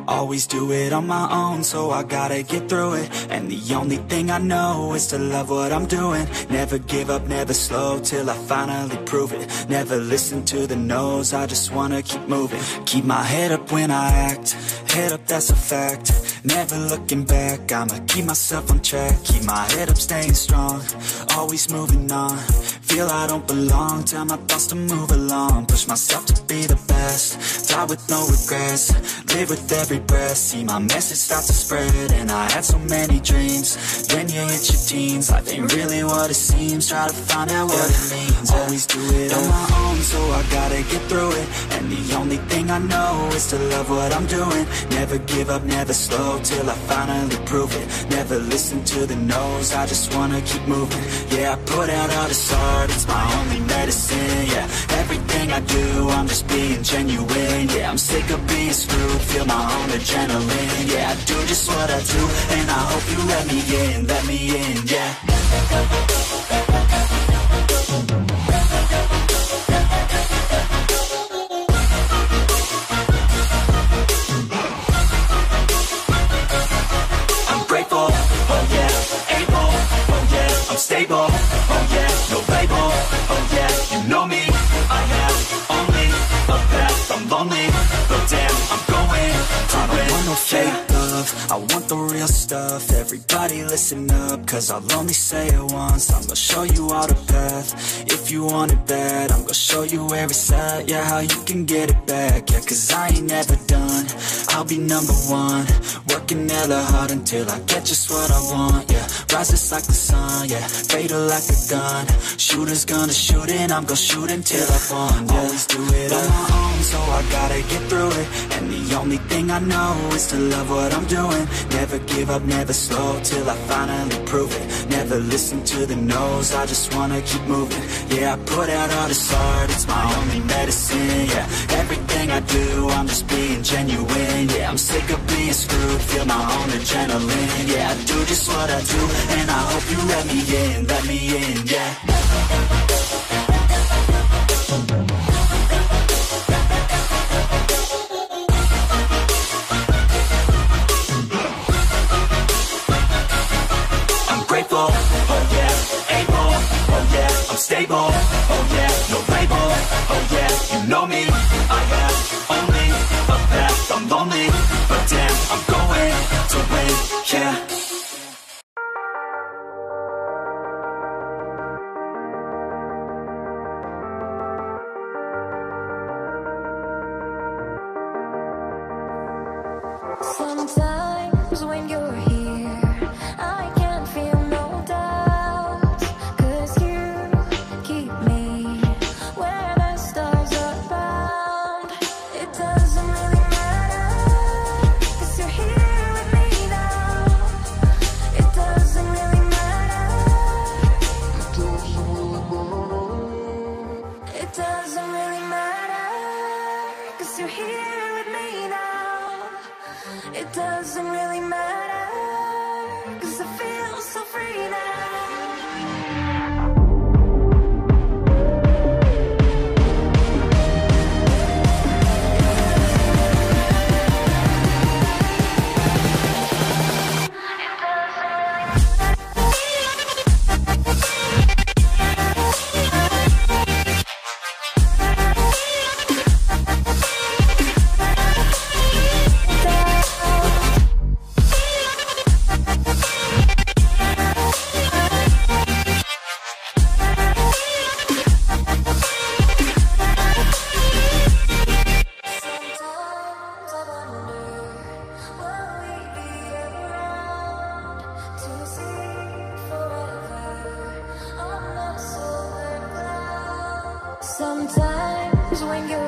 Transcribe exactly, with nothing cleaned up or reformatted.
Always do it on my own, so I gotta get through it. And the only thing I know is to love what I'm doing. Never give up, never slow, till I finally prove it. Never listen to the no's, I just wanna keep moving. Keep my head up when I act, head up, that's a fact. Never looking back, I'ma keep myself on track. Keep my head up, staying strong, always moving on. Feel I don't belong, tell my thoughts to move along. Push myself to be the best, die with no regrets. Live with every breath, see my message start to spread. And I had so many dreams, then you hit your teens. Life ain't really what it seems, try to find out what it means. Always do it on my own, so I gotta get through it. And the only thing I know is to love what I'm doing. Never give up, never slow, till I finally prove it. Never listen to the no's, I just wanna keep moving. Yeah, I put out all this art, it's my only medicine. Yeah, everything I do, I'm just being genuine. Yeah, I'm sick of being screwed, feel my own adrenaline. Yeah, I do just what I do, and I hope you let me in, let me in, yeah. Stable, oh yeah, no label, oh yeah, you know me. I have only a path, I'm lonely, but damn, I'm going to I don't want no fake love, I want the real stuff. Everybody listen up, cause I'll only say it once. I'm gonna show you all the path, if you want it bad. I'm gonna show you where it's at, yeah, how you can get it back. Yeah, cause I ain't never done, I'll be number one. Working hella hard until I get just what I want, yeah. Rises like the sun, yeah, fatal like a gun. Shooters gonna shoot and I'm gonna shoot until I won, yeah. Always do it on my own, so I gotta get through it. And the only thing I know is to love what I'm doing. Never give up, never slow, till I finally prove it. Never listen to the no's, I just wanna keep moving. Yeah, I put out all this art, it's my only medicine. Yeah, everything I do, I'm just being genuine. Yeah, I'm sick of being screwed, feel my own adrenaline. Yeah, I do just what I do, and I hope you let me in, let me in, yeah. I'm grateful, oh yeah, able, oh yeah, I'm stable, oh yeah, no label, oh yeah, you know me. I have only a path, I'm lonely, but damn, I'm going to win, yeah. Sometimes when you're here, I can't feel no doubt, 'cause you keep me where the stars are bound. It doesn't really matter, 'cause you're here with me now. It doesn't really matter. It doesn't really matter, 'cause you're here with me now. It doesn't really matter, 'cause I feel so free now. Sometimes when you're